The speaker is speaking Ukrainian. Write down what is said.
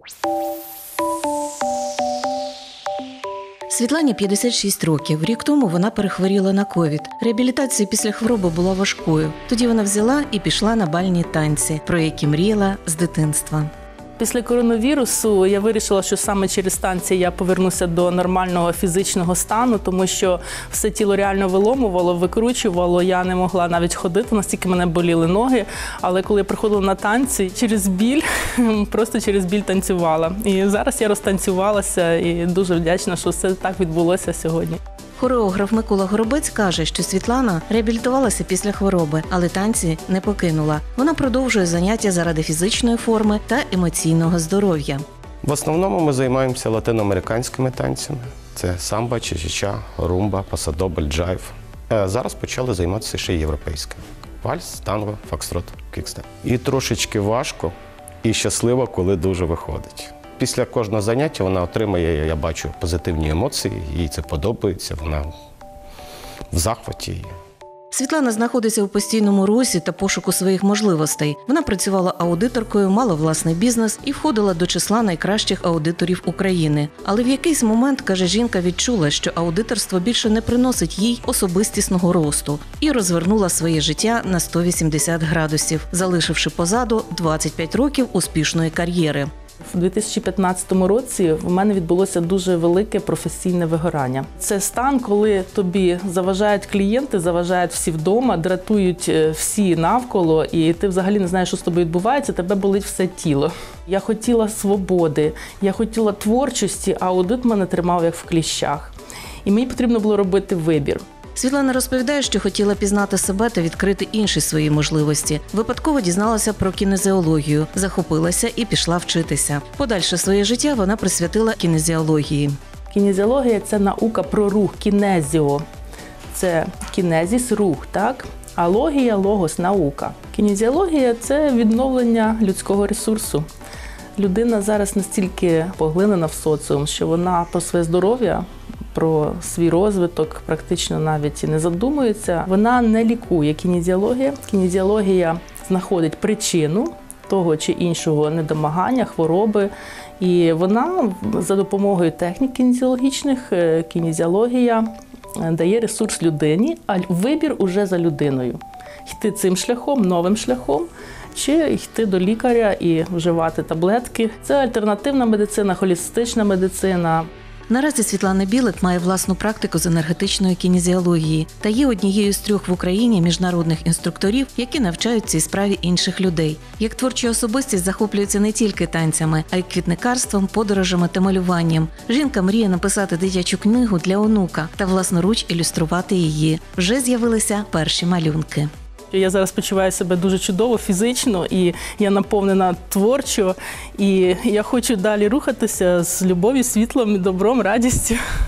Світлані 56 років. Рік тому вона перехворіла на ковід. Реабілітація після хвороби була важкою. Тоді вона взяла і пішла на бальні танці, про які мріяла з дитинства. Після коронавірусу я вирішила, що саме через танці я повернуся до нормального фізичного стану, тому що все тіло реально виломувало, викручувало, я не могла навіть ходити, настільки мене боліли ноги. Але коли я приходила на танці, через біль, просто через біль танцювала. І зараз я розтанцювалася і дуже вдячна, що все так відбулося сьогодні. Хореограф Микола Горобець каже, що Світлана реабілітувалася після хвороби, але танці не покинула. Вона продовжує заняття заради фізичної форми та емоційного здоров'я. В основному ми займаємося латиноамериканськими танцями. Це самба, ча-ча-ча, румба, пасадобль, джайв. Зараз почали займатися ще й європейськими. Вальс, танго, фокстрот, кікстеп. І трошечки важко, і щасливо, коли дуже виходить. Після кожного заняття вона отримує, я бачу, позитивні емоції, їй це подобається, вона в захваті. Світлана знаходиться у постійному русі та пошуку своїх можливостей. Вона працювала аудиторкою, мала власний бізнес і входила до числа найкращих аудиторів України. Але в якийсь момент, каже жінка, відчула, що аудиторство більше не приносить їй особистісного росту і розвернула своє життя на 180 градусів, залишивши позаду 25 років успішної кар'єри. У 2015 році в мене відбулося дуже велике професійне вигорання. Це стан, коли тобі заважають клієнти, заважають всі вдома, дратують всі навколо, і ти взагалі не знаєш, що з тобою відбувається, тебе болить все тіло. Я хотіла свободи, я хотіла творчості, а аудит мене тримав як в кліщах. І мені потрібно було робити вибір. Світлана розповідає, що хотіла пізнати себе та відкрити інші свої можливості. Випадково дізналася про кінезіологію, захопилася і пішла вчитися. Подальше своє життя вона присвятила кінезіології. Кінезіологія – це наука про рух, кінезіо. Це кінезіс, рух, так? А логія – логос, наука. Кінезіологія – це відновлення людського ресурсу. Людина зараз настільки поглинена в соціум, що вона про своє здоров'я, про свій розвиток практично навіть і не задумується. Вона не лікує кінезіологія. Кінезіологія знаходить причину того чи іншого недомагання, хвороби. І вона за допомогою технік кінезіологічних, кінезіологія дає ресурс людині, а вибір уже за людиною. Йти цим шляхом, новим шляхом, чи йти до лікаря і вживати таблетки. Це альтернативна медицина, холістична медицина. Наразі Світлана Білик має власну практику з енергетичної кінезіології та є однією з 3 в Україні міжнародних інструкторів, які навчають цій справі інших людей. Як творча особистість захоплюється не тільки танцями, а й квітникарством, подорожами та малюванням. Жінка мріє написати дитячу книгу для онука та власноруч ілюструвати її. Вже з'явилися перші малюнки. Я зараз почуваю себе дуже чудово, фізично, і я наповнена творчо, і я хочу далі рухатися з любов'ю, світлом, добром, радістю.